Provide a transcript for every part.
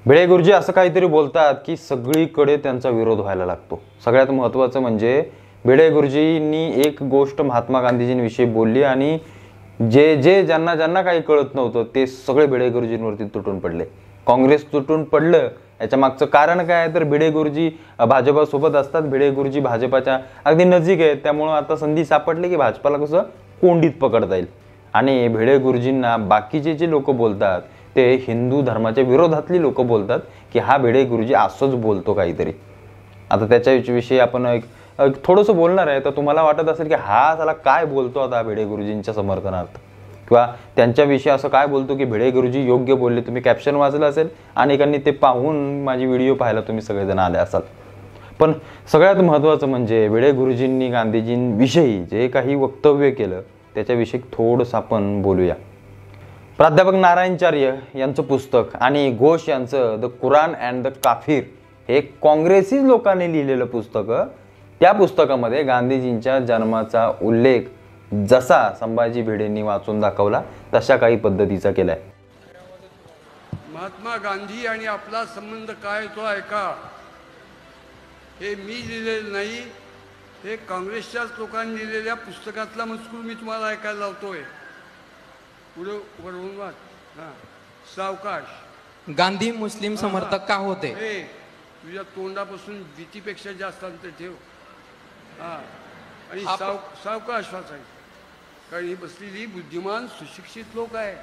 भिडे गुरुजी असं काहीतरी बोलतात की सगळीकडे त्यांचा विरोध व्हायला लागतो। सगळ्यात महत्त्वाचं म्हणजे भिडे गुरुजींनी एक गोष्ट महात्मा गांधीजींविषयी बोलली आणि जे जे ज्यांना काही कळत नव्हतं ते सगळे भिडे गुरुजींवरती तुटून पडले। काँग्रेस तुटून पडलं याच्या मागचं कारण काय आहे तर भिडे गुरुजी भाजपासोबत असतात, भिडे गुरुजी भाजपाच्या अगदी नजीक आहेत, त्यामुळे आता संधी सापडली की भाजपाला कसं कोंडीत पकडता येईल। आणि भिडे गुरुजींना बाकीचे जे लोक बोलतात ते हिंदू धर्माच्या विरोधातली लोक बोलतात की हा भिडे गुरुजी असंच बोलतो काहीतरी। आता त्याच्याविषयी आपण एक थोडंसं बोलणार आहे, तर तुम्हाला वाटत असेल की हा त्याला काय बोलतो आता भिडे गुरुजींच्या समर्थनार्थ, किंवा त्यांच्याविषयी असं काय बोलतो की भिडे गुरुजी योग्य बोलले। तुम्ही कॅप्शन वाचलं असेल, अनेकांनी ते पाहून माझी व्हिडिओ पाहायला तुम्ही सगळेजण आले असाल। पण सगळ्यात महत्त्वाचं म्हणजे भिडे गुरुजींनी गांधीजींविषयी जे काही वक्तव्य केलं त्याच्याविषयी थोडंसं आपण बोलूया। प्राध्यापक नारायणचार्य यांचं पुस्तक आणि घोष यांचं द कुराण अँड द काफिर हे काँग्रेसी लोकांनी लिहिलेलं पुस्तक, त्या पुस्तकामध्ये गांधीजींच्या जन्माचा उल्लेख जसा संभाजी भिडेंनी वाचून दाखवला तशा काही पद्धतीचा केलाय। महात्मा गांधी आणि आपला संबंध काय तो ऐका, हे मी लिहिलेलं नाही, हे काँग्रेसच्याच लोकांनी लिहिलेल्या पुस्तकातला मजकूर मी तुम्हाला ऐकायला लावतोय। पुढे वरून वाच। हां, सावकाश। गांधी मुस्लिम समर्थक का होते? तुझ्या तोंडापासून भीतीपेक्षा जास्त अंतर ठेव। हां, आणि सावकाश वाचायचं, कारण ही बसलेली बुद्धिमान सुशिक्षित लोक आहे।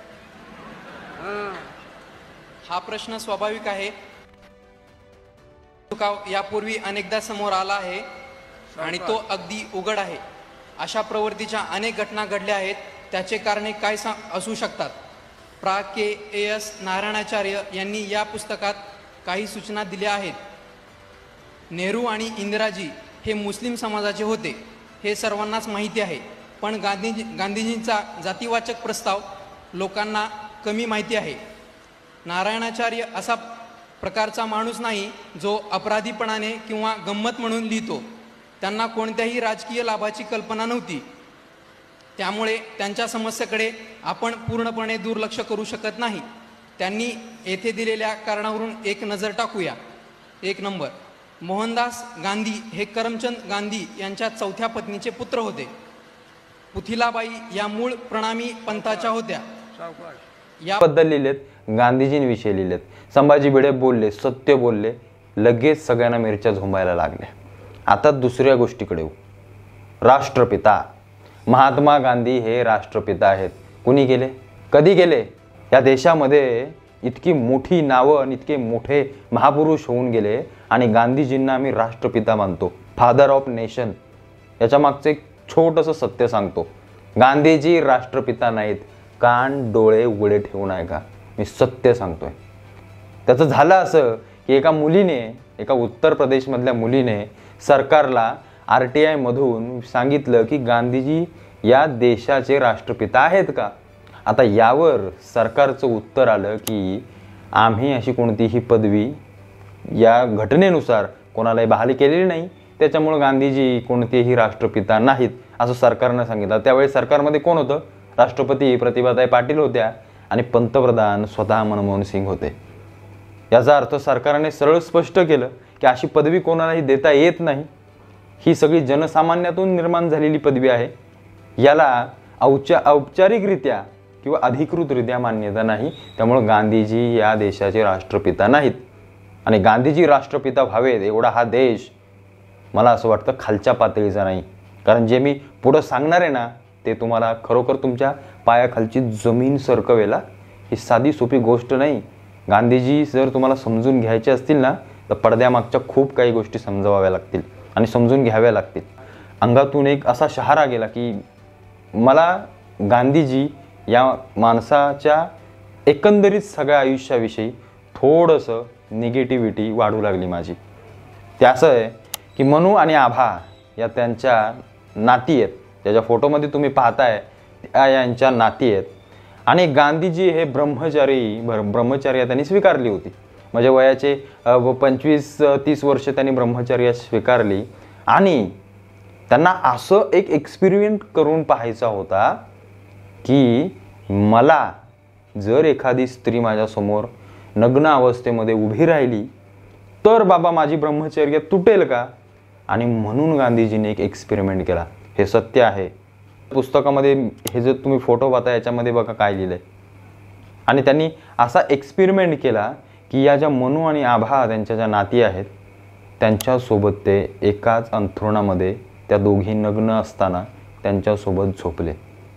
हा प्रश्न स्वाभाविक आहे, यापूर्वी अनेकदा समोर आला आहे आणि तो अगदी उघड आहे। अशा प्रवृत्तीच्या अनेक घटना घडल्या आहेत, त्याचे कारणे काय असू शकतात? प्रा के एस नारायणाचार्य यांनी या पुस्तकात काही सूचना दिल्या आहेत। नेहरू आणि इंदिराजी हे मुस्लिम समाजाचे होते हे सर्वांनाच माहिती आहे, पण गांधीजींचा जातीवाचक प्रस्ताव लोकांना कमी माहिती आहे। नारायणाचार्य असा प्रकारचा माणूस नाही जो अपराधीपणाने किंवा गंमत म्हणून लिहितो। त्यांना कोणत्याही राजकीय लाभाची कल्पना नव्हती, त्यामुळे त्यांच्या समस्येकडे आपण पूर्णपणे दुर्लक्ष करू शकत नाही। त्यांनी येथे दिलेल्या कारणावरून एक नजर टाकूया। 1 नंबर, मोहनदास गांधी हे करमचंद गांधी यांच्या चौथ्या पत्नीचे पुत्र होते। पुथिलाबाई या मूळ प्रणामी पंथाच्या होत्या। याबद्दल लिहिलेत, गांधीजींविषयी लिहिलेत। संभाजी भिडे बोलले, सत्य बोलले, लगेच सगळ्यांना मिरच्या झोंबायला लागल्या। आता दुसऱ्या गोष्टीकडे येऊ। राष्ट्रपिता महात्मा गांधी हे राष्ट्रपिता आहेत। कुणी केले, कधी केले? या देशामध्ये इतकी मोठी नावं आणि इतके मोठे महापुरुष होऊन गेले आणि गांधीजींना आम्ही राष्ट्रपिता मानतो, फादर ऑफ नेशन। याच्या मागचं एक छोटंसं सत्य सांगतो, गांधीजी राष्ट्रपिता नाहीत। कान डोळे उघडे ठेवून ऐका, मी सत्य सांगतोय। त्याचं झालं असं की एका मुलीने, एका उत्तर प्रदेशमधल्या मुलीने सरकारला RTI मधून सांगितलं की गांधीजी या देशाचे राष्ट्रपिता आहेत का? आता यावर सरकारचं उत्तर आलं की आम्ही अशी कोणतीही पदवी या घटनेनुसार कोणालाही बहाली केलेली नाही, त्याच्यामुळे गांधीजी कोणतेही राष्ट्रपिता नाहीत असं सरकारनं सांगितलं। त्यावेळी सरकारमध्ये कोण होतं? राष्ट्रपती प्रतिभाताई पाटील होत्या आणि पंतप्रधान स्वतः मनमोहन सिंग होते। याचा अर्थ सरकारने सरळ स्पष्ट केलं की अशी पदवी कोणालाही देता येत नाही, ही सगळी जनसामान्यातून निर्माण झालेली पदवी आहे, याला औपचारिकरित्या किंवा अधिकृतरित्या मान्यता नाही, त्यामुळे गांधीजी या देशाचे राष्ट्रपिता नाहीत। आणि गांधीजी राष्ट्रपिता व्हावेत एवढा हा देश मला असं वाटतं खालच्या पातळीचा नाही, कारण जे मी पुढं सांगणार आहे ना ते तुम्हाला खरोखर तुमच्या पायाखालची जमीन सरकवेला। ही साधी सोपी गोष्ट नाही। गांधीजी जर तुम्हाला समजून घ्यायचे असतील ना तर पडद्यामागच्या खूप काही गोष्टी समजवाव्या लागतील आणि समजून घ्याव्या लागतील। अंगातून एक असा शहारा गेला की मला गांधीजी या माणसाच्या एकंदरीत सगळ्या आयुष्याविषयी थोडंसं निगेटिव्हिटी वाढू लागली माझी। ते असं आहे की मनू आणि आभा या त्यांच्या नाती आहेत, ज्याच्या फोटोमध्ये तुम्ही पाहताय त्या यांच्या नाती आहेत। आणि गांधीजी हे ब्रह्मचर्य त्यांनी स्वीकारली होती, म्हणजे वयाचे 25-30 वर्ष त्यांनी ब्रह्मचर्य स्वीकारली आणि त्यांना असं एक एक्सपेरिमेंट करून पाहायचा होता की मला जर एखादी स्त्री माझ्यासमोर नग्न अवस्थेमध्ये उभी राहिली तर बाबा माझी ब्रह्मचर्य तुटेल का? आणि म्हणून गांधीजीने एक एक्सपेरिमेंट केला. हे सत्य आहे. पुस्तकामध्ये हे जे तुम्ही फोटो पाहता याच्यामध्ये बघा काय लिहिलंय. आणि त्यांनी असा एक्सपेरिमेंट केला की या ज्या मनू आणि आभा त्यांच्या ज्या नाती आहेत त्यांच्यासोबत ते एकाच अंथरुणामध्ये त्या दोघी नग्न असताना त्यांच्यासोबत झोपले.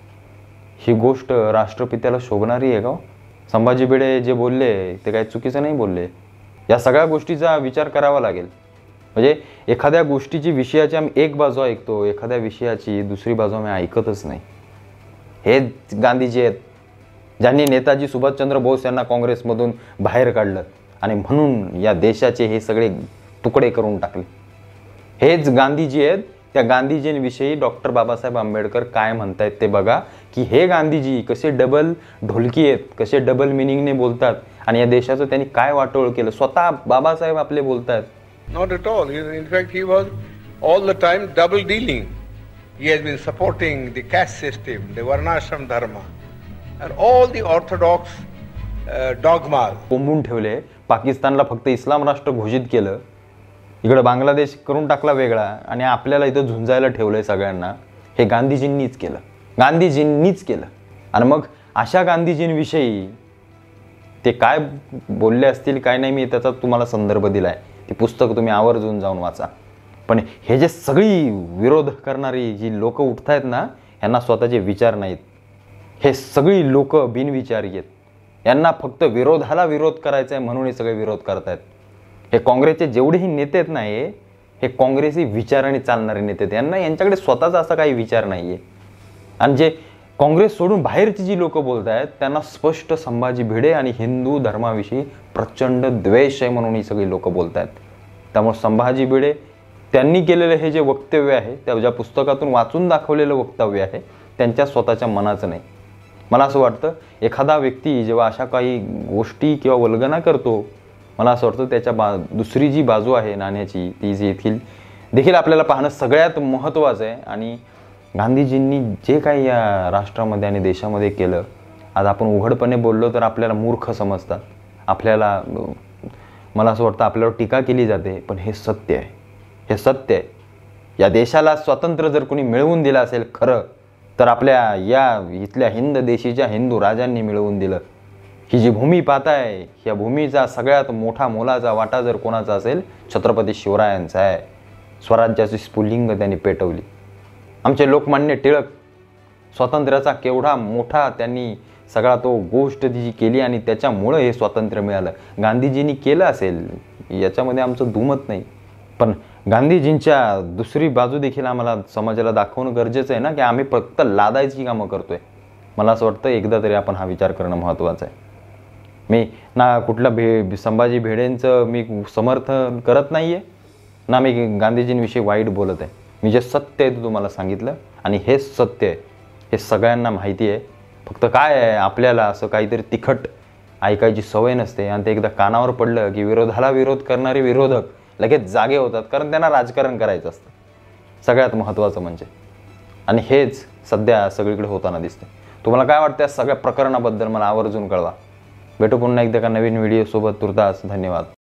ही गोष्ट राष्ट्रपित्याला शोभणारी आहे का? संभाजी भिडे जे बोलले ते काही चुकीचं नाही बोलले. या सगळ्या गोष्टीचा विचार करावा लागेल. म्हणजे एखाद्या गोष्टीची विषयाची आम्ही एक बाजू ऐकतो, एखाद्या विषयाची दुसरी बाजू आम्ही ऐकतच नाही. हे गांधीजी आहेत ज्यांनी नेताजी सुभाषचंद्र बोस यांना काँग्रेसमधून बाहेर काढलं आणि म्हणून या देशाचे हे सगळे तुकडे करून टाकले. हेच गांधीजी आहेत. त्या गांधीजींविषयी डॉक्टर बाबासाहेब आंबेडकर काय म्हणतायत ते बघा की हे गांधीजी कसे डबल ढोलकी आहेत, कसे डबल मिनिंगने बोलतात आणि या देशाचं त्यांनी काय वाटोळ केलं स्वतः बाबासाहेब आपले बोलतात. Not at all. In fact, he was all the time double dealing. He has been supporting the caste system, the Varnashram dharma, and all the orthodox dogmas. कोंबून ठेवले. पाकिस्तानला फक्त इस्लाम राष्ट्र घोषित केलं, इकडे बांगलादेश करून टाकला वेगळा आणि आपल्याला इथं झुंजायला ठेवलंय सगळ्यांना. हे गांधीजींनीच केलं, गांधीजींनीच केलं. आणि मग अशा गांधीजींविषयी ते काय बोलले असतील काय नाही मी त्याचा तुम्हाला संदर्भ दिलाय. ते पुस्तक तुम्ही आवर्जून जाऊन वाचा. पण हे जे सगळी विरोध करणारी जी लोक उठत आहेत ना यांना स्वतःचे विचार नाहीत. हे सगळी लोक बिनविचारी आहेत. यांना फक्त विरोधाला विरोध करायचा आहे म्हणून हे सगळे विरोध करतायत. हे काँग्रेसचे जेवढेही नेते आहेत ना हे काँग्रेसी विचाराने चालणारे नेते आहेत. यांना यांच्याकडे स्वतःचा असा काही विचार नाही आहे. आणि जे काँग्रेस सोडून बाहेरची जी लोक बोलत आहेत त्यांना स्पष्ट संभाजी भिडे आणि हिंदू धर्माविषयी प्रचंड द्वेष आहे म्हणून ही सगळी लोक बोलत आहेत. त्यामुळे संभाजी भिडे त्यांनी केलेलं हे जे वक्तव्य आहे त्या ज्या पुस्तकातून वाचून दाखवलेलं वक्तव्य आहे त्यांच्या स्वतःच्या मनाचं नाही. मला असं वाटतं एखादा व्यक्ती जेव्हा अशा काही गोष्टी किंवा वल्गना करतो मला असं वाटतं त्याच्या दुसरी जी बाजू आहे नाण्याची ती जी देखील आपल्याला पाहणं सगळ्यात महत्त्वाचं आहे. आणि गांधीजींनी जे काही या राष्ट्रामध्ये आणि देशामध्ये केलं आज आपण उघडपणे बोललो तर आपल्याला मूर्ख समजतात. आपल्याला मला असं वाटतं आपल्यावर टीका केली जाते पण हे सत्य आहे. हे सत्य आहे. या देशाला स्वातंत्र्य जर कोणी मिळवून दिलं असेल खरं तर आपल्या या इथल्या हिंद देशीच्या हिंदू राजांनी मिळवून दिलं. ही जी भूमी पाहताय या भूमीचा सगळ्यात मोठा मोलाचा वाटा जर कोणाचा असेल छत्रपती शिवरायांचा आहे. स्वराज्याची स्फुल्लिंग त्यांनी पेटवली. आमचे लोकमान्य टिळक स्वातंत्र्याचा केवढा मोठा त्यांनी सगळा तो गोष्ट जी केली आणि त्याच्यामुळं हे स्वातंत्र्य मिळालं. गांधीजींनी केलं असेल याच्यामध्ये आमचं दुमत नाही. पण गांधीजींच्या दुसरी बाजू देखील आम्हाला समाजाला दाखवणं गरजेचं आहे ना की आम्ही फक्त लादायची कामं करतोय. मला असं वाटतं एकदा तरी आपण हा विचार करणं महत्त्वाचं आहे. मी ना कुठल्या संभाजी भिडेंचं मी समर्थन करत नाही आहे ना मी गांधीजींविषयी वाईट बोलत आहे. मी जे सत्य आहे ते तुम्हाला सांगितलं आणि हेच सत्य आहे. हे सगळ्यांना माहिती आहे. फक्त काय आहे आपल्याला असं काहीतरी तिखट ऐकायची सवय नसते आणि ते एकदा कानावर पडलं की विरोधाला विरोध करणारे विरोधक लगेच जागे होतात कारण त्यांना राजकारण करायचं असतं सगळ्यात महत्त्वाचं म्हणजे. आणि हेच सध्या सगळीकडे होताना दिसते. तुम्हाला काय वाटतं या सगळ्या प्रकरणाबद्दल मला आवर्जून कळवा. भेटू पुन्हा एकदा का नवीन व्हिडिओसोबत. तुर्तास धन्यवाद.